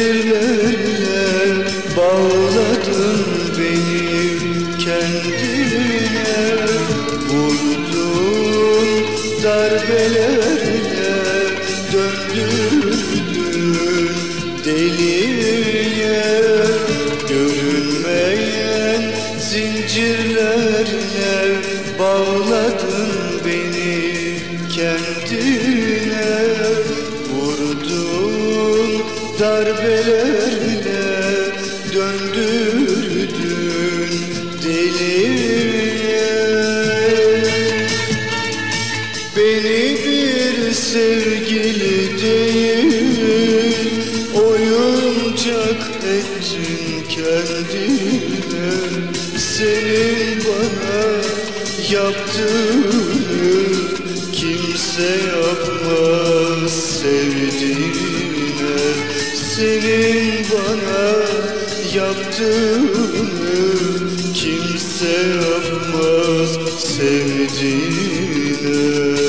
zincirlerle bağladın beni kendine. Vurdun darbelerle döndürdün deliye. Görünmeyen zincirlerle bağladın beni kendine. Vurdun darbelerle döndürdün deliye. Beni bir sevgili değil, oyuncak ettin kendine. Senin bana yaptığını kimse yapmaz sevdiğine. Senin bana yaptığını kimse yapmaz sevdiğine.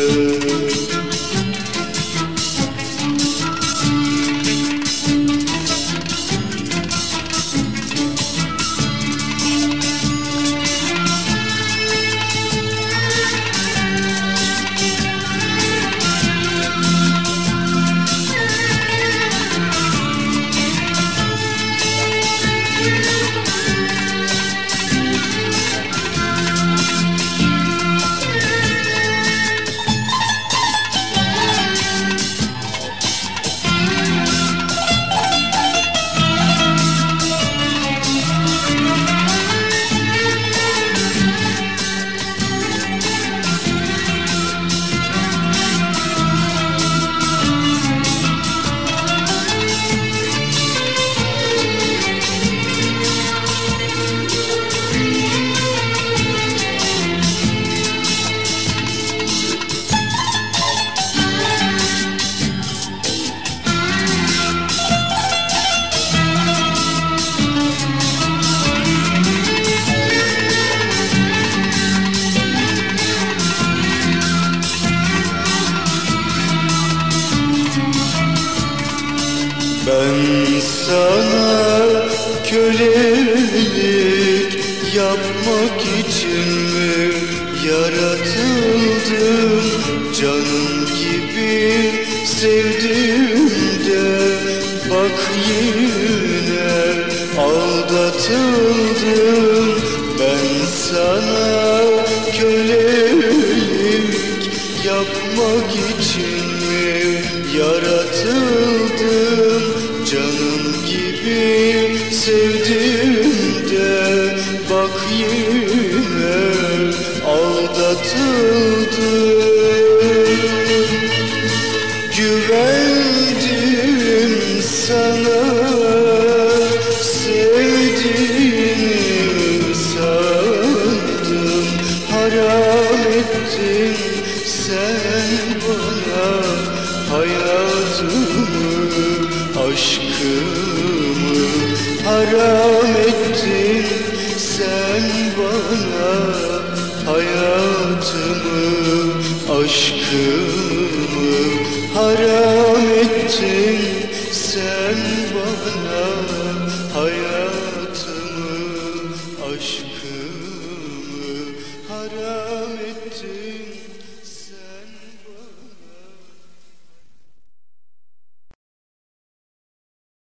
Ben sana kölelik yapmak için mi yaratıldım? Canım gibi sevdim de bak yine aldatıldım. Ben sana kölelik yapmak için mi yaratıldım? Canım gibi sevdim de bak yine aldatıldım. Güvendim sana, sevdiğimi sandım. Haram ettin sen bana hayatımı, aşkımı. Haram ettin sen bana hayatımı, aşkımı. Haram ettin sen bana hayatımı.